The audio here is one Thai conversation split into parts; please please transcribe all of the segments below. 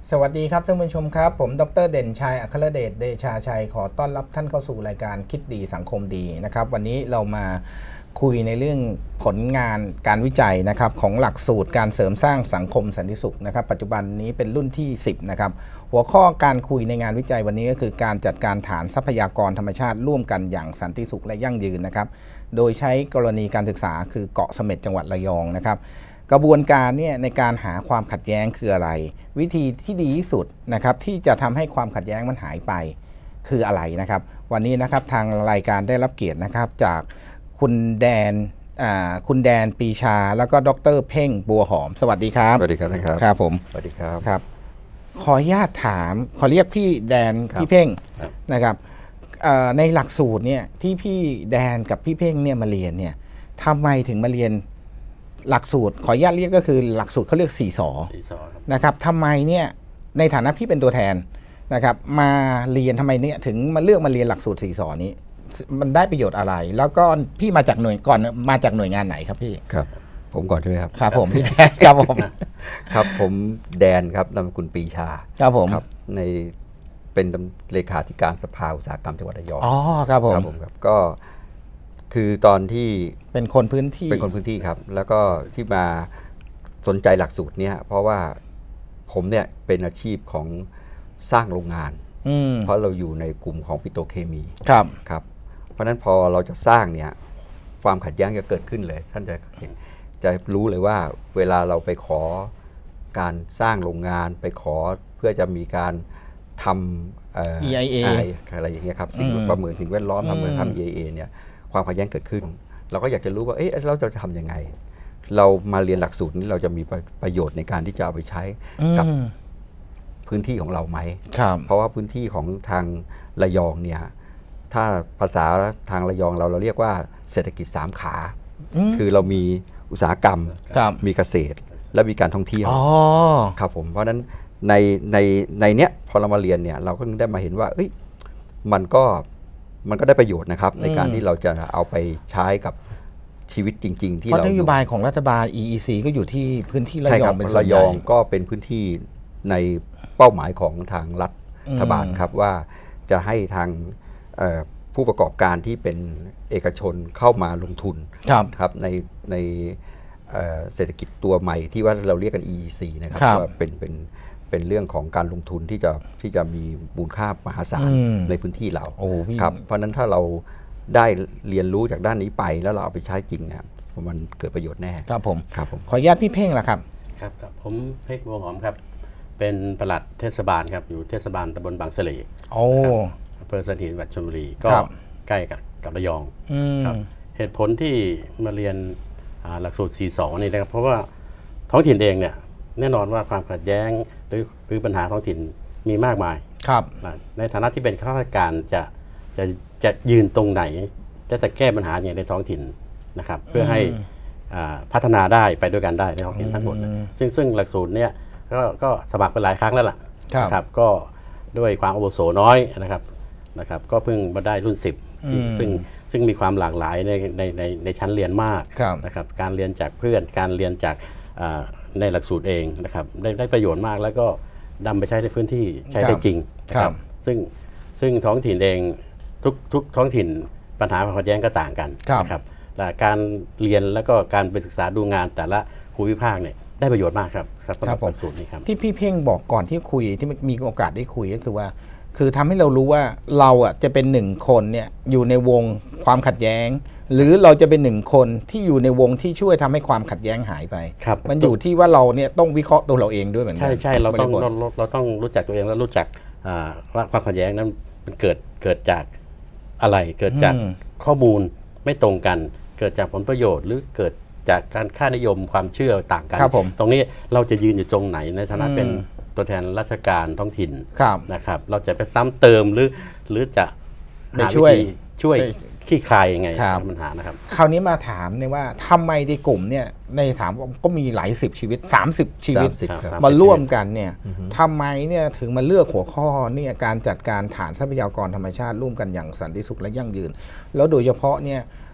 สวัสดีครับท่านผู้ชมครับผมดร.เด่นชัยอัครเดชเดชาชัยขอต้อนรับท่านเข้าสู่รายการคิดดีสังคมดีนะครับวันนี้เรามาคุยในเรื่องผลงานการวิจัยนะครับของหลักสูตรการเสริมสร้างสังคมสันติสุขนะครับปัจจุบันนี้เป็นรุ่นที่10นะครับหัวข้อการคุยในงานวิจัยวันนี้ก็คือการจัดการฐานทรัพยากรธรรมชาติร่วมกันอย่างสันติสุขและยั่งยืนนะครับโดยใช้กรณีการศึกษาคือเกาะเสม็ดจังหวัดระยองนะครับกระบวนการเนี่ยในการหาความขัดแย้งคืออะไรวิธีที่ดีที่สุดนะครับที่จะทำให้ความขัดแย้งมันหายไปคืออะไรนะครับวันนี้นะครับทางรายการได้รับเกียรตินะครับจากคุณแดนปีชาแล้วก็ดร.เพ่งบัวหอมสวัสดีครับสวัสดีครับท่านครับครับผมสวัสดีครับครับขออนุญาตถามขอเรียกพี่แดนพี่เพ่งนะครับในหลักสูตรเนี่ยที่พี่แดนกับพี่เพ่งเนี่ยมาเรียนเนี่ยทำไมถึงมาเรียนหลักสูตรขออนุญาตเรียกก็คือหลักสูตรเขาเรียก4 สนะครับทำไมเนี่ยในฐานะพี่เป็นตัวแทนนะครับมาเรียนทำไมเนี่ยถึงมาเลือกมาเรียนหลักสูตร4 สนี้มันได้ประโยชน์อะไรแล้วก็พี่มาจากหน่วยก่อนมาจากหน่วยงานไหนครับพี่ครับผมก่อนใช่ไหมครับครับผมพี่แดนครับผมครับผมแดนครับนามสกุลปีชาครับผมครับในเป็นเลขาธิการสภาอุตสาหกรรมจังหวัดระยองอ๋อครับผมครับก็คือตอนที่เป็นคนพื้นที่ครับแล้วก็ที่มาสนใจหลักสูตรเนี้ยเพราะว่าผมเนี่ยเป็นอาชีพของสร้างโรงงานเพราะเราอยู่ในกลุ่มของปิโตรเคมีครับเพราะนั้นพอเราจะสร้างเนี่ยความขัดแย้งจะเกิดขึ้นเลยท่านจะรู้เลยว่าเวลาเราไปขอการสร้างโรงงานไปขอเพื่อจะมีการทำ EIA อะไรอย่างเงี้ยครับสิ่งประเมินสิ่งแวดล้อมทำ EIA เนี่ยความขัดแย้งเกิดขึ้นเราก็อยากจะรู้ว่าเราจะทำยังไงเรามาเรียนหลักสูตรนี้เราจะมีประโยชน์ในการที่จะเอาไปใช้กับพื้นที่ของเราไหมเพราะว่าพื้นที่ของทางระยองเนี่ยถ้าภาษาทางระยองเราเรียกว่าเศรษฐกิจ3 ขาคือเรามีอุตสาหกรรมมีเกษตรและมีการท่องเที่ยวครับผมเพราะฉะนั้นในเนี้ยพอเรามาเรียนเนี่ยเราก็ได้มาเห็นว่ามันก็ได้ประโยชน์นะครับในการที่เราจะเอาไปใช้กับชีวิตจริงๆที่เราเพราะนโยบายของรัฐบาล EEC ก็อยู่ที่พื้นที่ระยองเป็นส่วนใหญ่ระยองก็เป็นพื้นที่ในเป้าหมายของทางรัฐบาลครับว่าจะให้ทางผู้ประกอบการที่เป็นเอกชนเข้ามาลงทุนครับในเศรษฐกิจตัวใหม่ที่ว่าเราเรียกกัน EEC นะครับว่าเป็นเรื่องของการลงทุนที่จะมีมูลค่ามหาศาลในพื้นที่เราครับเพราะฉะนั้นถ้าเราได้เรียนรู้จากด้านนี้ไปแล้วเราเอาไปใช้จริงเนี่ยมันเกิดประโยชน์แน่ครับผมขออนุญาตพี่เพ่งละครับครับผมเพ่งบัวหอมครับเป็นปลัดเทศบาลครับอยู่เทศบาลตำบลบางเสล่อำเภอสันหินจังหวัดชลบุรีก็ใกล้กับระยองครับเหตุผลที่มาเรียนหลักสูตร42นี่นะครับเพราะว่าท้องถิ่นเองเนี่ยแน่นอนว่าความขัดแย้งหรือปัญหาท้องถิ่นมีมากมายครับในฐานะที่เป็นข้าราชการจะยืนตรงไหนจะแก้ปัญหาอย่างในท้องถิ่นนะครับเพื่อให้พัฒนาได้ไปด้วยกันได้ในท้องถิ่นทั้งหมดซึ่งหลักสูตรเนี้ยก็สมัครไปหลายครั้งแล้วล่ะครับก็ด้วยความอาวุโสน้อยนะครับก็เพิ่งมาได้รุ่น10ซึ่งมีความหลากหลายในชั้นเรียนมากนะครับการเรียนจากเพื่อนการเรียนจากในหลักสูตรเองนะครับได้ประโยชน์มากแล้วก็นำไปใช้ในพื้นที่ใช้ได้จริงนะครับซึ่งท้องถิ่นเองทุกท้องถิ่นปัญหาความขัดแย้งก็ต่างกันนะครับและการเรียนแล้วก็การไปศึกษาดูงานแต่ละภูมิภาคเนี่ยได้ประโยชน์มากครับสำหรับหลักสูตรนี้ครับที่พี่เพ่งบอกก่อนที่คุยที่มีโอกาสได้คุยก็คือว่าคือทำให้เรารู้ว่าเราจะเป็น1 คนเนี่ยอยู่ในวงความขัดแย้งหรือเราจะเป็น1 คนที่อยู่ในวงที่ช่วยทำให้ความขัดแย้งหายไปมันอยู่ที่ว่าเราเนี่ยต้องวิเคราะห์ตัวเราเองด้วยเหมือนกันใช่เราต้องรู้จักตัวเองแล้วรู้จักว่าความขัดแย้งนั้นมันเกิดจากอะไรเกิดจากข้อมูลไม่ตรงกันเกิดจากผลประโยชน์หรือเกิดจากการค่านิยมความเชื่อต่างกันตรงนี้เราจะยืนอยู่ตรงไหนในฐานะเป็นตัวแทนราชการท้องถิ่นนะครับเราจะไปซ้ำเติมหรือจะหาวิธีช่วยขี้คลายยังไงปัญหานะครับคราวนี้มาถามเนี่ยว่าทำไมในกลุ่มเนี่ยในถามก็มีหลาย10 ชีวิต30 ชีวิตมาร่วมกันเนี่ยทำไมเนี่ยถึงมาเลือกหัวข้อเนี่ยการจัดการฐานทรัพยากรธรรมชาติร่วมกันอย่างสันติสุขและยั่งยืนแล้วโดยเฉพาะเนี่ย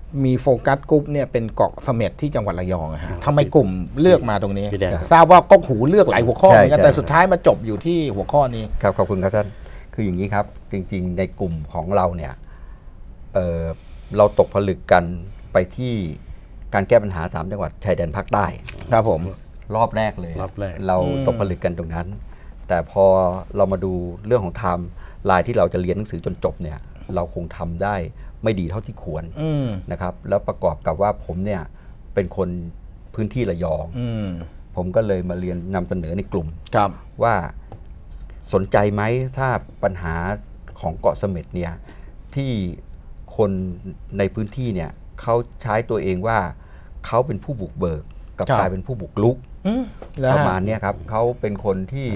มีโฟกัสกรุ๊ปเนี่ยเป็นเกาะเสม็ดที่จังหวัดระยองอะฮะครับทำไมกลุ่มเลือกมาตรงนี้พี่แดงทราบว่าก็หูเลือกหลายหัวข้อเหมือนกันใช่แต่สุดท้ายมาจบอยู่ที่หัวข้อนี้ครับขอบคุณครับท่านคืออย่างนี้ครับจริงๆในกลุ่มของเราเนี่ยเราตกผลึกกันไปที่การแก้ปัญหา3จังหวัดชายแดนภาคใต้ครับผมรอบแรกเลยรอบแรกเราตกผลึกกันตรงนั้น แต่พอเรามาดูเรื่องของไทม์ไลน์ที่เราจะเรียนหนังสือจนจบเนี่ยเราคงทำได้ไม่ดีเท่าที่ควรนะครับแล้วประกอบกับว่าผมเนี่ยเป็นคนพื้นที่ระยองผมก็เลยมาเรียนนำเสนอในกลุ่มว่าสนใจไหมถ้าปัญหาของเกาะเสม็ดเนี่ยที่คนในพื้นที่เนี่ยเขาใช้ตัวเองว่าเขาเป็นผู้บุกเบิกกับกลายเป็นผู้บุกรุกประมาณนี้ครับเขาเป็นคนที่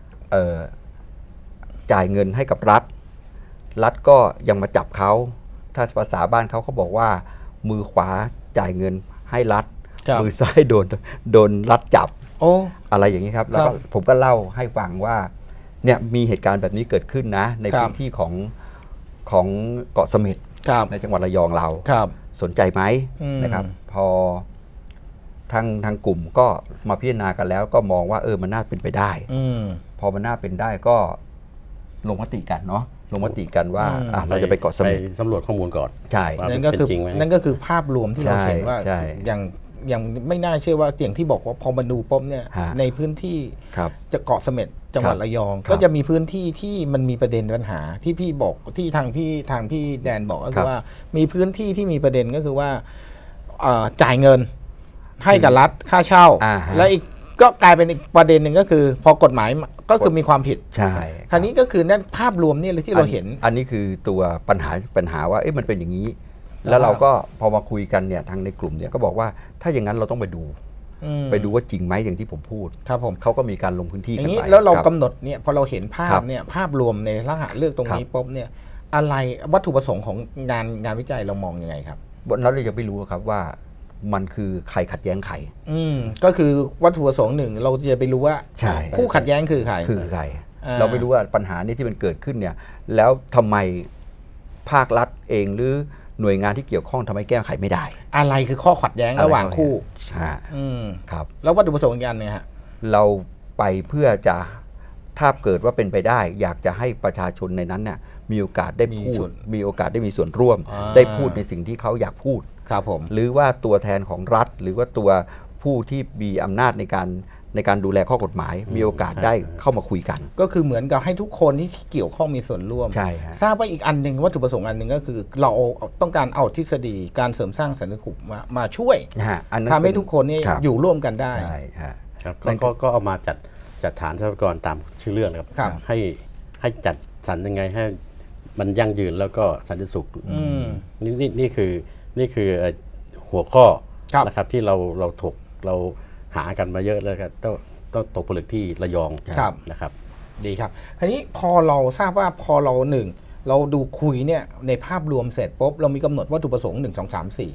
จ่ายเงินให้กับรัฐก็ยังมาจับเขาถ้าภาษาบ้านเขาบอกว่ามือขวาจ่ายเงินให้รัฐมือซ้ายโดนรัฐจับอะไรอย่างนี้ครับแล้วผมก็เล่าให้ฟังว่าเนี่ยมีเหตุการณ์แบบนี้เกิดขึ้นนะในพื้นที่ของเกาะเสม็ดในจังหวัดระยองเราสนใจไหมนะครับพอทางกลุ่มก็มาพิจารณากันแล้วก็มองว่ามันน่าเป็นไปได้พอมันน่าเป็นได้ก็ลงมติกันเนาะลงมติกันว่าเราจะไปเกาะเสม็ดไปสำรวจข้อมูลก่อนใช่นั่นก็คือภาพรวมที่เราเห็นว่าอย่างไม่น่าเชื่อว่าอย่างที่บอกว่าพอมาดูปุ๊บเนี่ยในพื้นที่จะเกาะเสม็ดจังหวัดระยองก็จะมีพื้นที่ที่มันมีประเด็นปัญหาที่พี่บอกที่ทางพี่แดนบอกก็คือว่ามีพื้นที่ที่มีประเด็นก็คือว่าจ่ายเงินให้กับรัฐค่าเช่าและอีกก็กลายเป็นอีกประเด็นหนึ่งก็คือพอกฎหมายก็คือมีความผิดใช่คราวนี้ก็คือนั่นภาพรวมนี่เลยที่เราเห็นอันนี้คือตัวปัญหาว่ามันเป็นอย่างนี้แล้วเราก็พอมาคุยกันเนี่ยทางในกลุ่มเนี่ยก็บอกว่าถ้าอย่างนั้นเราต้องไปดูว่าจริงไหมอย่างที่ผมพูดครับผมเขาก็มีการลงพื้นที่กันไปแล้วเรากำหนดเนี่ยพอเราเห็นภาพเนี่ยภาพรวมในลักษณะเลือกตรงนี้ปุ๊บเนี่ยอะไรวัตถุประสงค์ของงานวิจัยเรามองยังไงครับเราเลยยังไม่รู้ครับว่ามันคือใครขัดแย้งใครก็คือวัตถุประสงค์หนึ่งเราจะไปรู้ว่าผู้ขัดแย้งคือใครเราไม่รู้ว่าปัญหานี้ที่มันเกิดขึ้นเนี่ยแล้วทำไมภาครัฐเองหรือหน่วยงานที่เกี่ยวข้องทำไมแก้ไขไม่ได้อะไรคือข้อขัดแย้งระหว่างคู่ครับแล้ววัตถุประสงค์กันเนี่ยฮะเราไปเพื่อจะถ้าเกิดว่าเป็นไปได้อยากจะให้ประชาชนในนั้นเนี่ยมีโอกาสได้พูดมีโอกาสได้มีส่วนร่วมได้พูดในสิ่งที่เขาอยากพูดครับผมหรือว่าตัวแทนของรัฐหรือว่าตัวผู้ที่มีอำนาจในการดูแลข้อกฎหมายมีโอกาสได้เข้ามาคุยกันก็คือเหมือนกับให้ทุกคนที่เกี่ยวข้องมีส่วนร่วมใช่ทราบว่าอีกอันหนึ่งวัตถุประสงค์อันหนึ่งก็คือเราต้องการเอาทฤษฎีการเสริมสร้างสันติสุขมาช่วยทำให้ทุกคนนี่อยู่ร่วมกันได้ใช่ครับก็เอามาจัดฐานทรัพยากรตามชื่อเรื่องนะครับให้จัดสรรยังไงให้มันยั่งยืนแล้วก็สันติสุขนี่คือหัวข้อนะครับที่เราถกเราหากันมาเยอะแล้วก็ต้องตกผลึกที่ระยองนะครับดีครับทีนี้พอเราทราบว่าพอเราเราดูคุยเนี่ยในภาพรวมเสร็จปุ๊บเรามีกำหนดวัตถุประสงค์1 2 3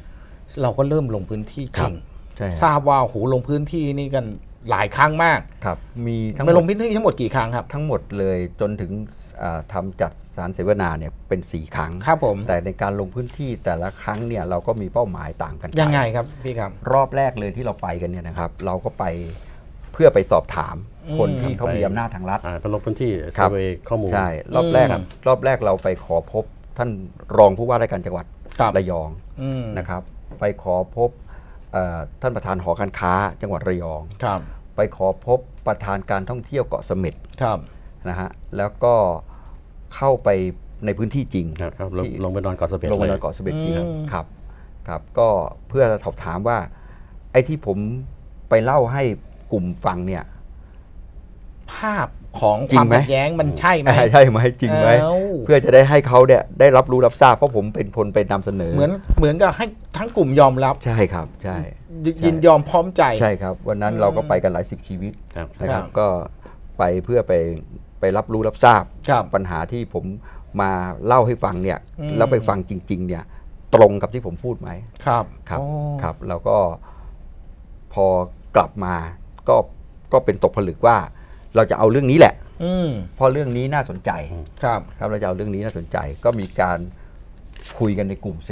4เราก็เริ่มลงพื้นที่จริงทราบว่าลงพื้นที่นี่กันหลายครั้งมากครับมีไปลงพื้นที่ทั้งหมดกี่ครั้งครับทั้งหมดเลยจนถึงทำจัดสารเสวนาเนี่ยเป็น4 ครั้งครับผมแต่ในการลงพื้นที่แต่ละครั้งเนี่ยเราก็มีเป้าหมายต่างกันยังไงครับพี่ครับรอบแรกเลยที่เราไปกันเนี่ยนะครับเราก็ไปเพื่อไปสอบถามคนที่เขามีอำนาจทางรัฐไปลงพื้นที่เซอร์เวย์ข้อมูลใช่รอบแรกเราไปขอพบท่านรองผู้ว่าราชการจังหวัดระยองนะครับไปขอพบท่านประธานหอการค้าจังหวัดระยองไปขอพบประธานการท่องเที่ยวเกาะเสม็ดนะฮะแล้วก็เข้าไปในพื้นที่จริงลงไปนอนเกาะเสม็ดจริงครับก็เพื่อสอบถามว่าไอ้ที่ผมไปเล่าให้กลุ่มฟังเนี่ยภาพของความขัดแย้งมันใช่ไหมใช่ไหมจริงไหมเพื่อจะได้ให้เขาเนี่ยได้รับรู้รับทราบเพราะผมเป็นคนไปนำเสนอเหมือนกับให้ทั้งกลุ่มยอมรับใช่ครับใช่ยินยอมพร้อมใจใช่ครับวันนั้นเราก็ไปกันหลาย10 ชีวิตนะครับก็ไปเพื่อไปรับรู้รับทราบปัญหาที่ผมมาเล่าให้ฟังเนี่ยแล้วไปฟังจริงๆเนี่ยตรงกับที่ผมพูดไหมครับแล้วก็พอกลับมาก็เป็นตกผลึกว่าเราจะเอาเรื่องนี้แหละเพราะเรื่องนี้น่าสนใจครับเราจะเอาเรื่องนี้น่าสนใจก็มีการคุยกันในกลุ่มเสร็จ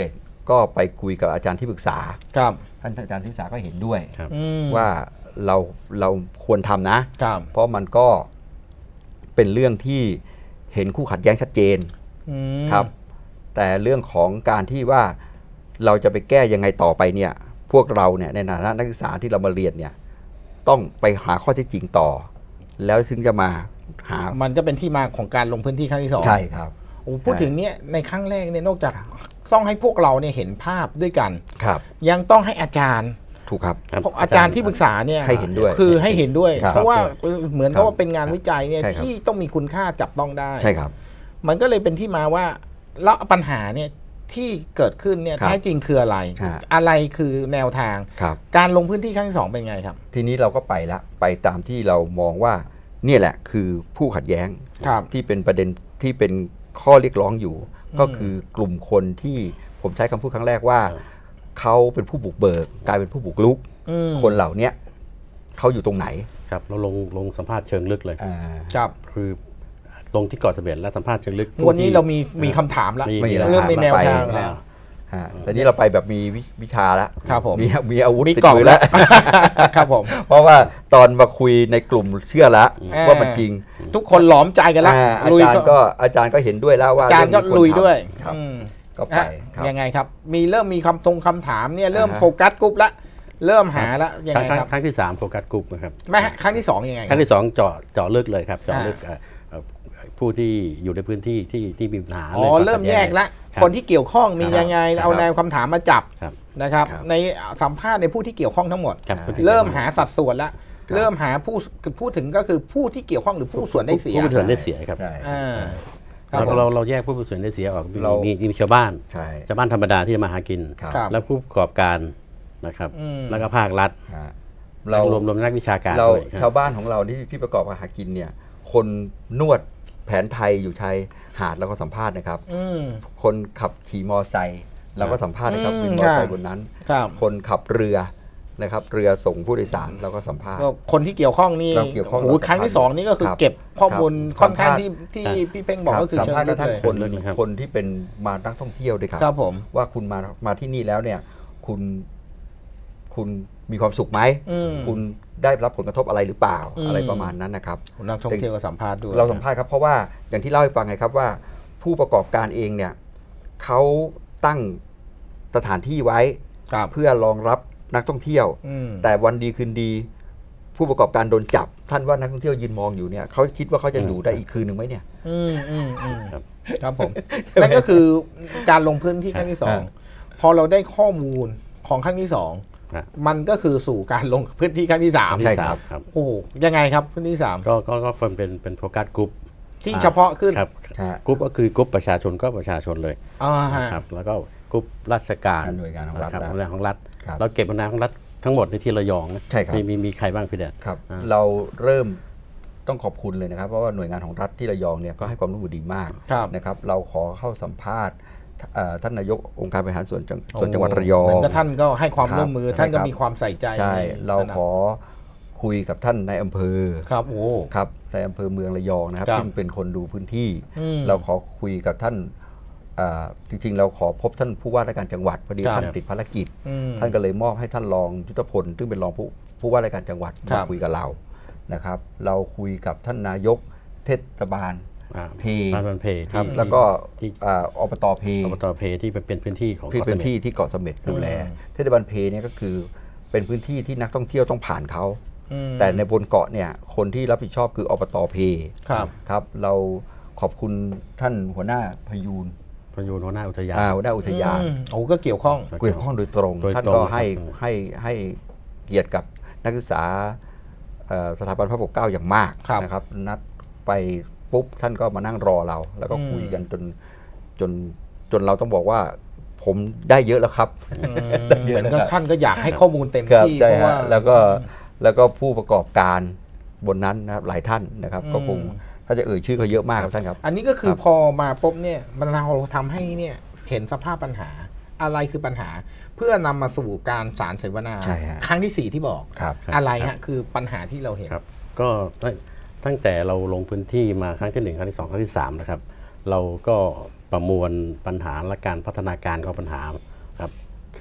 ก็ไปคุยกับอาจารย์ที่ปรึกษาครับท่านอาจารย์ที่ปรึกษาก็เห็นด้วยครับว่าเราควรทำนะครับเพราะมันก็เป็นเรื่องที่เห็นคู่ขัดแย้งชัดเจนอืมครับ แต่เรื่องของการที่ว่าเราจะไปแก้ยังไงต่อไปเนี่ยพวกเราเนี่ยในฐานะนักศึกษาที่เรามาเรียนเนี่ยต้องไปหาข้อเท็จจริงต่อ แล้วถึงจะมาหามันก็เป็นที่มาของการลงพื้นที่ครั้งที่2 ใช่ครับโอ้พูดถึงเนี่ยในครั้งแรกเนี่ยนอกจากต้องให้พวกเราเนี่ยเห็นภาพด้วยกันครับยังต้องให้อาจารย์ถูกครับเพราะอาจารย์ที่ปรึกษาเนี่ยให้เห็นด้วยคือให้เห็นด้วยครับเพราะว่าเหมือนครักับบ ว่าเป็นงานวิจัยเนี่ยใช่ครับที่ต้องมีคุณค่าจับต้องได้ใช่ครับมันก็เลยเป็นที่มาว่าแล้วปัญหาเนี่ยที่เกิดขึ้นเนี่ยครับแท้จริงคืออะไรฮะอะไรคือแนวทางครับการลงพื้นที่ครั้งที่ 2เป็นไงครับทีนี้เราก็ไปละไปตามที่เรามองว่าเนี่ยแหละคือผู้ขัดแย้งครับที่เป็นประเด็นที่เป็นข้อเรียกร้องอยู่ ก็คือกลุ่มคนที่ผมใช้คำพูดครั้งแรกว่า เขาเป็นผู้บุกเบิกกลายเป็นผู้บุกรุกอืมคนเหล่าเนี้ยเขาอยู่ตรงไหนครับเราลงสัมภาษณ์เชิงลึกเลยครับคือลงที่เกาะเสม็ดและสัมภาษณ์เชิงลึกวันนี้ผู้ที่เรามีคำถามแล้วมีเริ่มมีแนวทางไปแล้วแต่นี้เราไปแบบมีวิชาแล้วครับผมมีอาวุธมีติดกล่องมือแล้แล้ว วครับผมเพราะว่าตอนมาคุยในกลุ่มเชื่อแล้วว่ามันจริงทุกคนหลอมใจกันแล้วอาลุยจารย์ก็เห็นด้วยแล้วว่าอาจารย์ก็เองนี้ควลุยด้วยทำครับอืมก็ไปครับยังไงครับ เริ่มมีคำถามเนี่ยเริ่มอ่าฮะโฟกัสกรุ๊ปละเริ่มหาละยังไงครับครั้งที่3โฟกัสกลุ่มนะครับไม่ฮะครั้งที่2ยังไงครั้งที่2เจาะลึกเลยครับเจาะลึกอ่าผู้ที่อยู่ในพื้นที่ที่มีปัญหาอ๋อเริ่มแยกละรับคนที่เกี่ยวข้องมีครับยังไงครับเอาแนวคำถามมาจับครับนะครับครับในสัมภาษณ์ในผู้ที่เกี่ยวข้องทั้งหมดครับผู้ที่เริ่มหาสัดส่วนละครับเริ่มหาพูดถึงก็คือผู้ที่เกี่ยวข้องหรือผู้ส่วนได้เสียผู้มีส่วนได้เสียครับใช่อ่าครับผมเราแยกผู้มีส่วนได้เสียออกเรามีชาวบ้านใช่ชาวบ้านธรรมดาที่จะมาหากินครับครับแล้วผู้ประกอบการนะครับอืมแล้วก็ภาครัฐฮะรวมนักวิชาการเราด้วยครับชาวบ้านของเราที่ประกอบอาหารกินเนี่ย คนนวดแผนไทยอยู่ชายหาดเราก็สัมภาษณ์นะครับอืมคนขับขี่มอไซค์เราก็สัมภาษณ์นะครับอืมวินมอไซครัค์บบนนั้นครับคนขับเรือนะครับ เรือส่งผู้โดยสารเราก็สัมภาษณ์ก็คนที่เกี่ยวข้องนี่เราเกี่ยวข้องโอ้โหเราสัมภาษณ์ครั้งที่ 2 นี่ก็คือครับเก็บข้อมูลครับค่อนข้างสัมภาษณ์ที่ใช่พี่เพ่งบอกก็คือสัมเชิงภาษณ์ลึกกระทั่งเลยคนลึกเลยครับคนที่เป็นมานักท่องเที่ยวด้วยครับครับผมว่าคุณมาที่นี่แล้วเนี่ย คุณมีความสุขไหมอืมคุณได้รับผลกระทบอะไรหรือเปล่าอืมอะไรประมาณนั้นนะครับนักท่องเที่ยวก็สัมภาษณ์ด้วยเราสัมภาษณ์ครับเพราะว่าอย่างที่เล่าให้ฟังไงครับว่า ผู้ประกอบการเองเนี่ยเขาตั้งสถานที่ไว้ครับเพื่อรองรับนักท่องเที่ยวอืมแต่วันดีคืนดี ผู้ประกอบการโดนจับ ท่านว่านักท่องเที่ยวยืนมองอยู่เนี่ยเขาคิดว่าเขาจะอยู่ได้อีกคืนหนึ่งไหมเนี่ยอืมอืมอืมครับครับผมนั่นก็คือการลงพื้นที่ครั้งที่อ่า 2 พอเราได้ข้อมูลของครั้งที่ครับ 2 มันก็คือสู่การลงพื้นที่ครั้งที่ครั้ง 3 ใช่ที่คสารัมบครับโอ้โหยังไงครับพื้นที่ก็เป็นโฟกัสกลุ่ม 3 ที่เฉพาะขึ้นครับฮะกลุ่มก็คือกลุ่มประชาชนก็ประชาชนเลยอ่าฮะครับแล้วก็กลุ่มราชการหน่วยงานของรัฐครับนะหน่วยงานของรัฐครับเราเก็บหน่วยงานของรัฐทั้งหมดในที่ระยองนะใช่ครับมีใครบ้างพี่แดดครับอ่าเราเริ่มต้องขอบคุณเลยนะครับ เพราะว่าหน่วยงานของรัฐที่ระยองเนี่ยก็ให้ความร่วมมือดีมากครับนะครับ เราขอเข้าสัมภาษณ์ท่านนายกองค์การบริหารส่วนจังหวัดระยองเหมือนกับท่านก็ให้ความร่วมมือครับท่านก็ใช่ครับมีความใส่ใจใช่ในเราขอคุยกับท่านในอำเภอครับโอ้ครับในอำเภอเมืองระยองนะครับครับซึ่งเป็นคนดูพื้นที่อืมเราขอคุยกับท่านจริงๆ เราขอพบท่านผู้ว่าราชการจังหวัดพอดีครับท่านติดภารกิจอืมท่านก็เลยมอบให้ท่านรองยุทธพลซึ่งเป็นรองผู้ว่าราชการจังหวัดครัมาบคุยกับเรานะครับ เราคุยกับท่านนายกเทศบาล เพบ้านเพครับที่แล้วก็ที่อบตเพอบตเพที่เป็นพื้นที่ของที่เกาะเป็เสนม็ดที่ที่เกาะเสม็ดดูแลอืมเทศบาลเพเนี่ยก็คือเป็นพื้นที่ที่นักท่องเที่ยวต้องผ่านเขาอืมแต่ในบนเกาะเนี่ยคนที่รับผิดชอบคืออบตเพครับครับ เราขอบคุณท่านหัวหน้าพยูนพยูนหัวหน้าอุทยานหัวหน้าอุทยานโอ้ก็เกี่ยวข้องเกี่ยวข้องโดยตรงโดยตรงท่านก็ให้ครับให้เกียรติกับนักศึกษาสถาบันพระปกเกล้าอย่างมากครับนะครับ นัดไปปุ๊บท่านก็มานั่งรอเรา แล้วก็อืมคุยกันจนเราต้องบอกว่า ผมได้เยอะแล้วครับ ได้เยเหมือะอนแล้วก็ครับท่านก็อยากให้ข้อมูลเต็มครับที่ใช่เพราะฮะว่าแล้วก็ผู้ประกอบการบนนั้นนะครับหลายท่านนะครับอืมก็คงถ้าจะเอ่ยชื่อก็เยอะมากครับท่านครับอันนี้ก็คือครับพอมาปุ๊บเนี่ยมันเราทำให้เนี่ยเห็นสภาพปัญหา อะไรคือปัญหา เพื่อนำมาสู่การสารเสวนาใช่ฮะครั้งที่ 4 ที่บอกครับอะไรครัฮะบคือปัญหาที่เราเห็นครับก็ตั้งแต่เราลงพื้นที่มาครั้งที่ 1 ครั้งที่ 2 ครั้งที่ 3 นะครับ เราก็ประมวลปัญหาและการพัฒนาการของปัญหา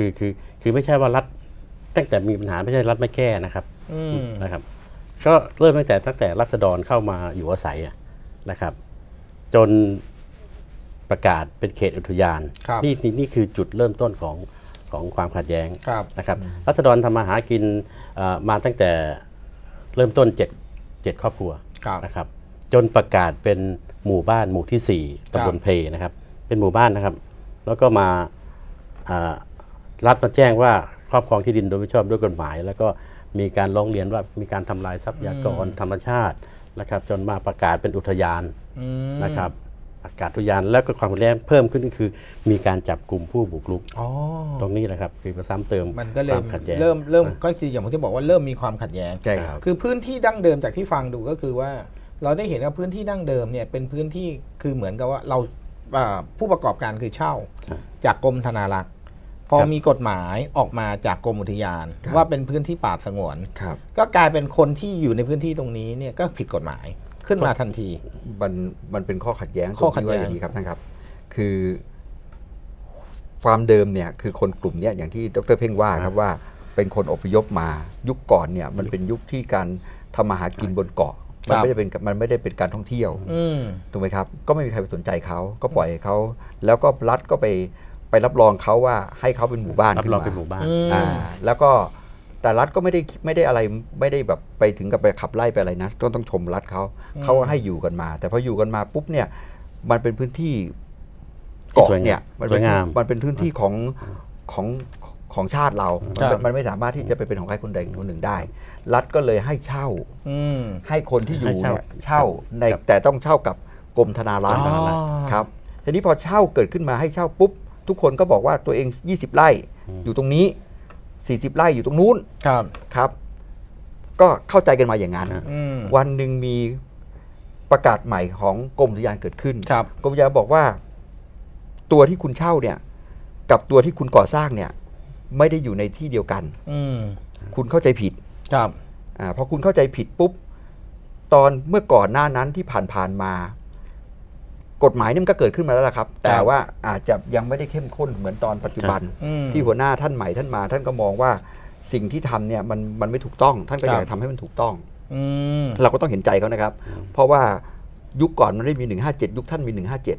คือไม่ใช่ว่ารัฐตั้งแต่มีปัญหาไม่ใช่รัฐไม่แก้นะครับนะครับก็เริ่มตั้งแต่ราษฎรเข้ามาอยู่อาศัยนะครับจนประกาศเป็นเขตอุทยานนี่คือจุดเริ่มต้นของความขัดแย้งนะครับราษฎรทำมาหากินมาตั้งแต่เริ่มต้น7ครอบครัวนะครับจนประกาศเป็นหมู่บ้านหมู่ที่4ตำบลเพนะครับเป็นหมู่บ้านนะครับแล้วก็มารัฐมาแจ้งว่าครอบครองที่ดินโดยไม่ชอบด้วยกฎหมายแล้วก็มีการร้องเรียนว่ามีการทำลายทรัพยากรธรรมชาตินะครับจนมาประกาศเป็นอุทยานนะครับประกาศอุทยานแล้วก็ความขัดแย้งเพิ่มขึ้นก็คือมีการจับกลุ่มผู้บุกรุกตรงนี้แหละครับคือมาซ้ำเติมมันก็เลยความขัดแย้งเริ่มก็คืออย่างที่บอกว่าเริ่มมีความขัดแย้งคือพื้นที่ดั้งเดิมจากที่ฟังดูก็คือว่าเราได้เห็นว่าพื้นที่ดั้งเดิมเนี่ยเป็นพื้นที่คือเหมือนกับว่าเราผู้ประกอบการคือเช่าจากกรมธนารักษ์พอมีกฎหมายออกมาจากกรมอุทยานว่าเป็นพื้นที่ป่าสงวนก็กลายเป็นคนที่อยู่ในพื้นที่ตรงนี้เนี่ยก็ผิดกฎหมายขึ้นมาทันทีมันเป็นข้อขัดแย้งข้อขัดแย้งอย่างนี้ครับท่านครับคือความเดิมเนี่ยคือคนกลุ่มนี้อย่างที่ดร.เพ่งว่าครับว่าเป็นคนอพยพมายุคก่อนเนี่ยมันเป็นยุคที่การทำมาหากินบนเกาะมันไม่ได้เป็นการท่องเที่ยวถูกไหมครับก็ไม่มีใครไปสนใจเขาก็ปล่อยเขาแล้วก็รัฐก็ไปรับรองเขาว่าให้เขาเป็นหมู่บ้านรับรองเป็นหมู่บ้านแล้วก็แต่รัฐก็ไม่ได้อะไรไม่ได้แบบไปถึงกับไปขับไล่ไปอะไรนะต้องชมรัฐเขาให้อยู่กันมาแต่พออยู่กันมาปุ๊บเนี่ยมันเป็นพื้นที่เกาะเนี่ยมันเป็นพื้นที่ของชาติเรามันไม่สามารถที่จะไปเป็นของใครคนใดคนหนึ่งได้รัฐก็เลยให้เช่าให้คนที่อยู่เนี่ยเช่าในแต่ต้องเช่ากับกรมธนารักษ์ครับทีนี้พอเช่าเกิดขึ้นมาให้เช่าปุ๊บทุกคนก็บอกว่าตัวเอง20 ไร่อยู่ตรงนี้40 ไร่อยู่ตรงนู้นครับก็เข้าใจกันมาอย่างนั้นวันหนึ่งมีประกาศใหม่ของกรมอุทยานเกิดขึ้นกรมอุทยานบอกว่าตัวที่คุณเช่าเนี่ยกับตัวที่คุณก่อสร้างเนี่ยไม่ได้อยู่ในที่เดียวกันคุณเข้าใจผิดพอคุณเข้าใจผิดปุ๊บตอนเมื่อก่อนหน้านั้นที่ผ่านมากฎหมายนี่มันก็เกิดขึ้นมาแล้วล่ะครับแต่ว่าอาจจะยังไม่ได้เข้มข้นเหมือนตอนปัจจุบันที่หัวหน้าท่านใหม่ท่านมาท่านก็มองว่าสิ่งที่ทำเนี่ยมันไม่ถูกต้องท่านก็อยากทำให้มันถูกต้องเราก็ต้องเห็นใจเขานะครับเพราะว่ายุคก่อนมันไม่มี157ยุคท่านมี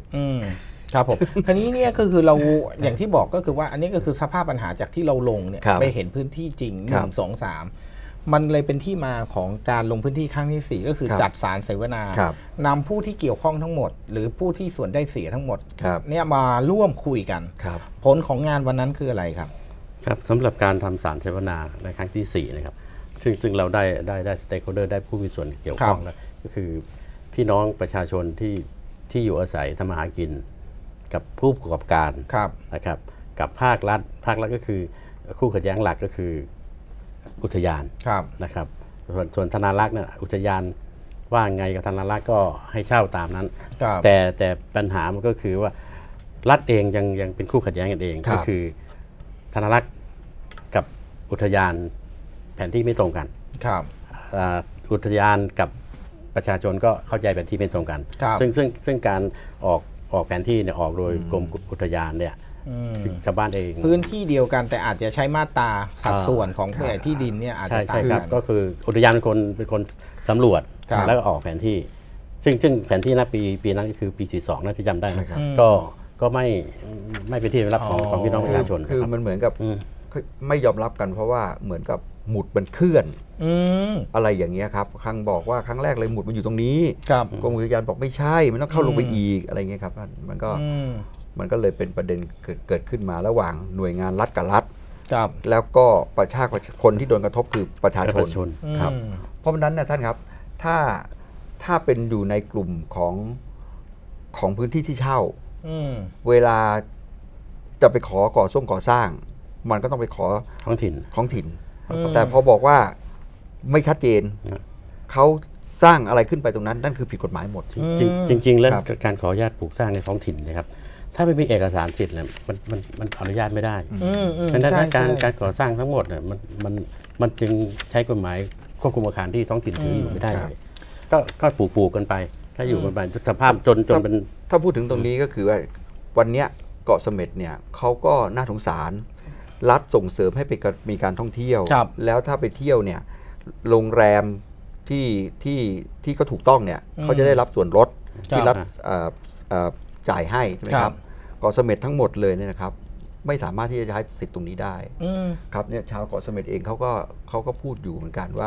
157 ครับผมคราวนี้เนี่ยก็คือเราอย่างที่บอกก็คือว่าอันนี้ก็คือสภาพปัญหาจากที่เราลงเนี่ยไปเห็นพื้นที่จริง1 2 3มันเลยเป็นที่มาของการลงพื้นที่ครั้งที่4ก็คือจัดสารเสวนานำผู้ที่เกี่ยวข้องทั้งหมดหรือผู้ที่ส่วนได้เสียทั้งหมดเนี่ยมาร่วมคุยกันผลของงานวันนั้นคืออะไรครับครับสำหรับการทำสารเสวนาในครั้งที่4นะครับซึ่งเราได้สเต็กโฮลเดอร์ได้ผู้มีส่วนเกี่ยวข้องแล้วก็คือพี่น้องประชาชนที่อยู่อาศัยทำมาหากินกับผู้ประกอบการนะครับกับภาครัฐก็คือคู่ขัดแย้งหลักก็คืออุทยานนะครับส่วนธนารักษ์เนี่ยอุทยานว่าไงกับธนารักษ์ก็ให้เช่าตามนั้นแต่ปัญหามันก็คือว่ารัฐเองยังเป็นคู่ขัดแย้งกันเองก็คือธนารักษ์กับอุทยานแผนที่ไม่ตรงกันอุทยานกับประชาชนก็เข้าใจแผนที่ไม่ตรงกันซึ่งการออกแผนที่เนี่ยออกโดยกรมอุทยานเนี่ยชาวบ้านเองพื้นที่เดียวกันแต่อาจจะใช้มาตราสัดส่วนของแผนที่ดินเนี่ยอาจจะต่างกันก็คืออุทยานเป็นคนสำรวจแล้วก็ออกแผนที่ซึ่งแผนที่ปีนั้นก็คือปี42น่าจะจำได้ก็ไม่เป็นที่รับของพี่น้องประชาชนคือมันเหมือนกับไม่ยอมรับกันเพราะว่าเหมือนกับหมุดมันเคลื่อนอะไรอย่างเงี้ยครับครั้งบอกว่าครั้งแรกเลยหมุดมันอยู่ตรงนี้กรมอุทยานบอกไม่ใช่มันต้องเข้าลงไปอีกอะไรเงี้ยครับมันก็เลยเป็นประเด็นเกิดขึ้นมาระหว่างหน่วยงานรัฐกับรัฐแล้วก็ประชาชนที่โดนกระทบคือประชาชนครับเพราะฉะนั้นนะท่านครับถ้าเป็นอยู่ในกลุ่มของพื้นที่ที่เช่าเวลาจะไปขอก่อสร้างมันก็ต้องไปขอท้องถิ่นแต่พอบอกว่าไม่ชัดเจนเขาสร้างอะไรขึ้นไปตรงนั้นนั่นคือผิดกฎหมายหมดจริงแล้วการขออนุญาตปลูกสร้างในท้องถิ่นนะครับถ้าไม่มีเอกสารสิทธิ์เนี่ยมันอนุญาตไม่ได้ดังนั้นการก่อสร้างทั้งหมดเนี่ยมันจึงใช้กฎหมายควบคุมอาคารที่ท้องถิ่นถืออยู่ไม่ได้เลยก็ปลูกกันไปถ้าอยู่กันไปสภาพจนเป็นถ้าพูดถึงตรงนี้ก็คือว่าวันนี้เกาะเสม็ดเนี่ยเขาก็น่าสงสารรัฐส่งเสริมให้ไปมีการท่องเที่ยวครับแล้วถ้าไปเที่ยวเนี่ยโรงแรมที่เขาถูกต้องเนี่ยเขาจะได้รับส่วนลดที่รัฐจ่ายให้ใช่ไหมครับเกาะเสม็ดทั้งหมดเลยเนี่ยนะครับไม่สามารถที่จะใช้สิทธิ์ตรงนี้ได้ครับเนี่ยชาวเกาะเสม็ดเองเขาก็พูดอยู่เหมือนกันว่า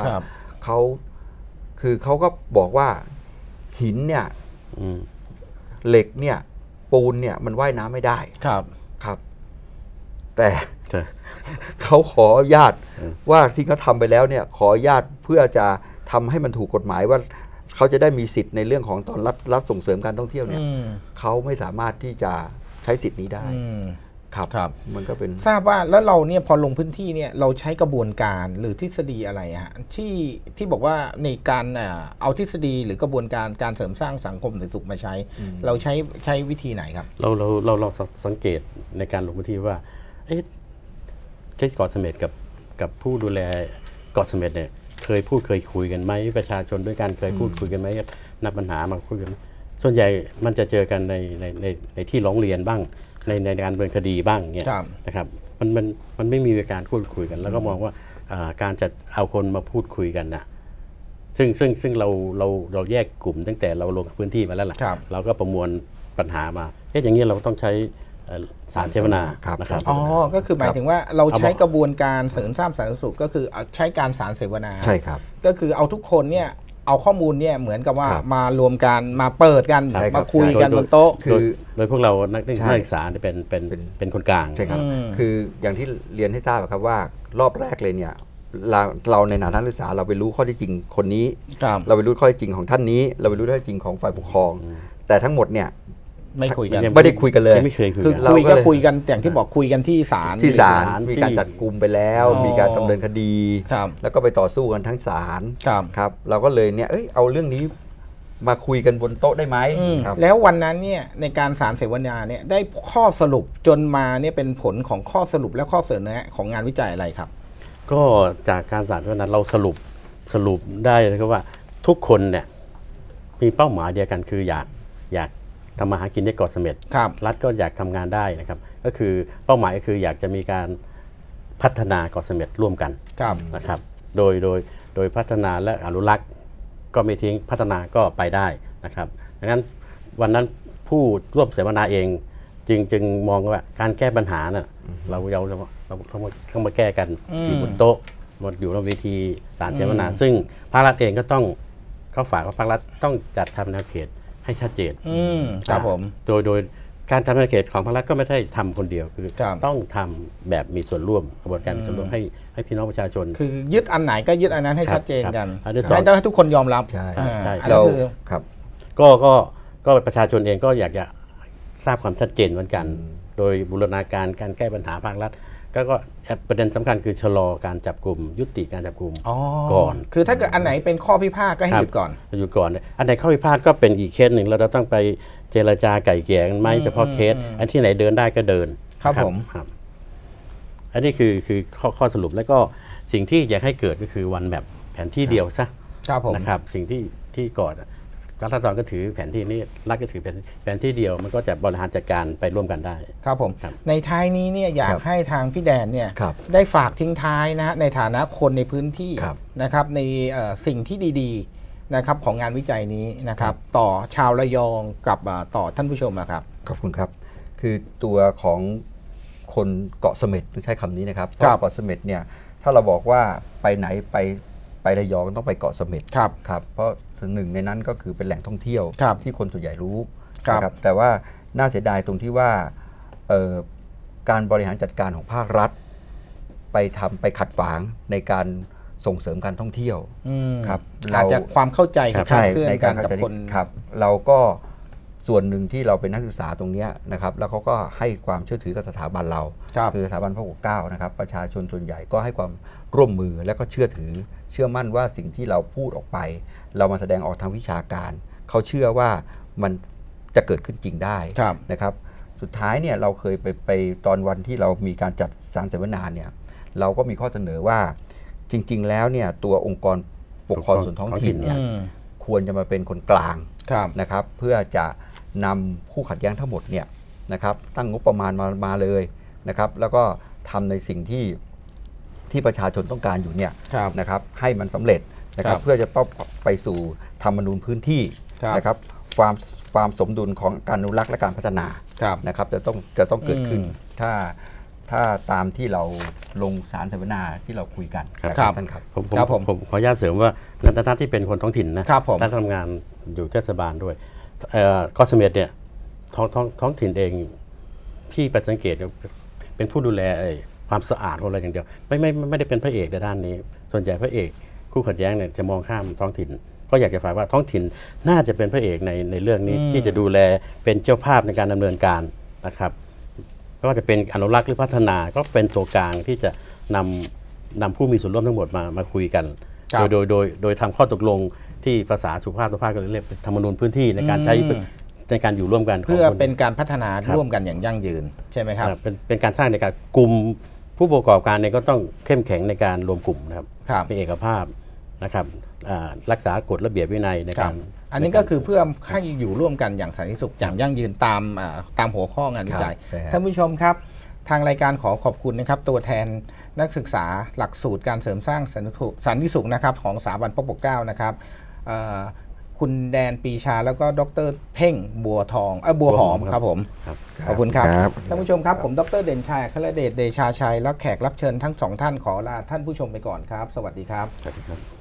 เขาก็บอกว่าหินเนี่ยเหล็กเนี่ยปูนเนี่ยมันว่ายน้ำไม่ได้ครับแต่เขาขออนุญาตว่าที่เขาทำไปแล้วเนี่ยขออนุญาตเพื่อจะทำให้มันถูกกฎหมายว่าเขาจะได้มีสิทธิ์ในเรื่องของตอนรัฐส่งเสริมการท่องเที่ยวเนี่ยเขาไม่สามารถที่จะใช้สิทธิ์นี้ได้ครับมันก็เป็นทราบว่าแล้วเราเนี่ยพอลงพื้นที่เนี่ยเราใช้กระบวนการหรือทฤษฎีอะไรฮะที่บอกว่าในการเอาทฤษฎีหรือกระบวนการการเสริมสร้างสังคมสุขมาใช้เราใช้วิธีไหนครับเราสังเกตในการลงพื้นที่ว่าเช่นเกาะเสม็ดกับผู้ดูแลเกาะเสม็ดเนี่ยเคยคุยกันไหมประชาชนด้วยกันเคยพูดคุยกันไหมนับปัญหามาคุยกันส่วนใหญ่มันจะเจอกันในที่ร้องเรียนบ้างในการดำเนินคดีบ้างเนี่ยนะครับมันไม่มีการพูดคุยกันแล้วก็มองว่าการจะเอาคนมาพูดคุยกันนะซึ่งเราแยกกลุ่มตั้งแต่เราลงพื้นที่มาแล้วล่ะเราก็ประมวลปัญหามาอย่างนี้เราต้องใช้สารเสวนานะครับก็คือหมายถึงว่าเราใช้กระบวนการเสริมสร้างสาธารณสุขก็คือใช้การสารเสวนาใช่ครับก็คือเอาทุกคนเนี่ยเอาข้อมูลเนี่ยเหมือนกับว่ามารวมกันมาเปิดกันมาคุยกันบนโต๊ะโดยพวกเรานักศึกษาเป็นคนกลางใช่ครับคืออย่างที่เรียนให้ทราบครับว่ารอบแรกเลยเนี่ยเราในฐานะนักศึกษาเราไปรู้ข้อเท็จจริงคนนี้เราไปรู้ข้อเท็จจริงของท่านนี้เราไปรู้ข้อเท็จจริงของฝ่ายปกครองแต่ทั้งหมดเนี่ยไม่คุยกันไม่ได้คุยกันเลยคือคุยก็คุยกันอย่างที่บอกคุยกันที่ศาลมีการจัดกุมไปแล้วมีการดำเนินคดีแล้วก็ไปต่อสู้กันทั้งศาลครับเราก็เลยเนี่ยเอาเรื่องนี้มาคุยกันบนโต๊ะได้ไหมแล้ววันนั้นเนี่ยในการสารเสวนาเนี่ยได้ข้อสรุปจนมาเนี่ยเป็นผลของข้อสรุปและข้อเสนอแนะของงานวิจัยอะไรครับก็จากการสารเสวนาเราสรุปได้นะครับว่าทุกคนเนี่ยมีเป้าหมายเดียวกันคืออยากทำมาหากินได้เกาะเสม็ดรัฐก็อยากทำงานได้นะครับก็คือเป้าหมายก็คืออยากจะมีการพัฒนาเกาะเสม็ดร่วมกันนะครับโดยพัฒนาและอนุรักษ์ก็ไม่ทิ้งพัฒนาก็ไปได้นะครับดังนั้นวันนั้นผู้ร่วมเสวนาเองจึงมองว่าการแก้ปัญหาน่ะเราต้องมาแก้กันอยู่บนโต๊ะอยู่บนเวทีสารเสวนาซึ่งภาครัฐเองก็ต้องเข้าฝากว่าภาครัฐต้องจัดทำแนวเขตให้ชัดเจนครับผมโดยการทำแนวเขตของภาครัฐก็ไม่ใช่ทำคนเดียวคือต้องทำแบบมีส่วนร่วมกระบวนการมีส่วนร่วมให้พี่น้องประชาชนคือยึดอันไหนก็ยึดอันนั้นให้ชัดเจนกันให้ทุกคนยอมรับใช่เราครับก็ประชาชนเองก็อยากจะทราบความชัดเจนเหมือนกันโดยบูรณาการการแก้ปัญหาภาครัฐก็ประเด็นสำคัญคือชะลอการจับกลุ่มยุติการจับกลุ่มก่อนคือถ้าเกิดอันไหนเป็นข้อพิพาทก็ให้หยุดก่อนอันไหนข้อพิพาทก็เป็นอีกเคสหนึ่งเราจะต้องไปเจรจาไก่เกลี่ยกันไหมเฉพาะเคสอันที่ไหนเดินได้ก็เดินครับผมอันนี้คือข้อสรุปแล้วก็สิ่งที่อยากให้เกิดก็คือวันแบบแผนที่เดียวซะนะครับสิ่งที่ก่อนรัฐบาลก็ถือแผนที่นี้รัฐก็ถือแผนที่เดียวมันก็จะบริหารจัดการไปร่วมกันได้ครับผมในท้ายนี้เนี่ยอยากให้ทางพี่แดนเนี่ยได้ฝากทิ้งท้ายนะในฐานะคนในพื้นที่นะครับในสิ่งที่ดีๆนะครับของงานวิจัยนี้นะครับต่อชาวระยองกับต่อท่านผู้ชมครับขอบคุณครับคือตัวของคนเกาะเสม็ดต้องใช้คำนี้นะครับเกาะเสม็ดเนี่ยถ้าเราบอกว่าไปไหนไประยองต้องไปเกาะเสม็ดครับเพราะหนึ่งในนั้นก็คือเป็นแหล่งท่องเที่ยวที่คนส่วนใหญ่รู้นะครับแต่ว่าน่าเสียดายตรงที่ว่าการบริหารจัดการของภาครัฐไปขัดขวางในการส่งเสริมการท่องเที่ยวครับอาจจะความเข้าใจใช่ในการเข้าใจครับเราก็ส่วนหนึ่งที่เราเป็นนักศึกษาตรงนี้นะครับแล้วเขาก็ให้ความเชื่อถือกับสถาบันเราคือสถาบันพระปกเกล้านะครับประชาชนส่วนใหญ่ก็ให้ความร่วมมือและก็เชื่อมั่นว่าสิ่งที่เราพูดออกไปเรามาแสดงออกทางวิชาการเขาเชื่อว่ามันจะเกิดขึ้นจริงได้นะครับสุดท้ายเนี่ยเราเคยไปตอนวันที่เรามีการจัดสารเสวนาเนี่ยเราก็มีข้อเสนอว่าจริงๆแล้วเนี่ยตัวองค์กรปกครองส่วนท้องถิ่นเนี่ยควรจะมาเป็นคนกลางนะครับเพื่อจะนำคู่ขัดแย้งทั้งหมดเนี่ยนะครับตั้งงบประมาณมาเลยนะครับแล้วก็ทำในสิ่งที่ประชาชนต้องการอยู่เนี่ยครับนะครับให้มันสำเร็จนะครับครับเพื่อจะไปสู่ธรรมนูญพื้นที่ครับนะครับความสมดุลของการอนุรักษ์และการพัฒนาครับนะครับจะต้องเกิดขึ้นถ้าตามที่เราลงสารสัมมนาที่เราคุยกันครับนะครับท่านครับผมขออนุญาตเสริมว่าในฐานะที่เป็นคนท้องถิ่นนะครับผมและทำงานอยู่เทศบาลด้วยเกาะเสม็ดเนี่ยท้องถิ่นเองที่ไปสังเกตเป็นผู้ดูแลความสะอาดของอะไรอย่างเดียวไม่ได้เป็นพระเอกในด้านนี้ ส่วนใหญ่พระเอกคู่ขัดแย้งเนี่ยจะมองข้ามท้องถิ่น ก็อยากจะฝากว่าท้องถิ่นน่าจะเป็นพระเอกในเรื่องนี้ที่จะดูแลเป็นเจ้าภาพในการดำเนินการนะครับไม่ว่าจะเป็นอนุรักษ์หรือพัฒนาก็เป็นตัวกลางที่จะนำผู้มีส่วนร่วมทั้งหมดมาคุยกัน โดยทำข้อตกลงที่ภาษาสุภาพก็เรียกเป็นธรรมนูญพื้นที่ในการใช้ในการอยู่ร่วมกันเพื่อเป็นการพัฒนาร่วมกันอย่างยั่งยืนใช่ไหมครับเป็นการสร้างในการกลุ่มผู้ประกอบการเนี่ยก็ต้องเข้มแข็งในการรวมกลุ่มนะครับครับมีเอกภาพนะครับรักษากฎระเบียบวินัยในการอันนี้ก็คือเพื่อให้อยู่ร่วมกันอย่างสันติสุขอย่างยั่งยืนตามหัวข้องานวิจัยครับท่านผู้ชมครับ ทางรายการขอขอบคุณนะครับตัวแทนนักศึกษาหลักสูตรการเสริมสร้างสันติสุขนะครับของสถาบันพระปกเกล้านะครับคุณแดนปีชาแล้วก็ดร.เพ่งบัวหอมครับผมครับขอบคุณครับครับท่านผู้ชมครับผมดร.เด่นชัยอัครเดชเดชาชัยและแขกรับเชิญทั้งสองท่านขอลาท่านผู้ชมไปก่อนครับ สวัสดีครับสวัสดีครับ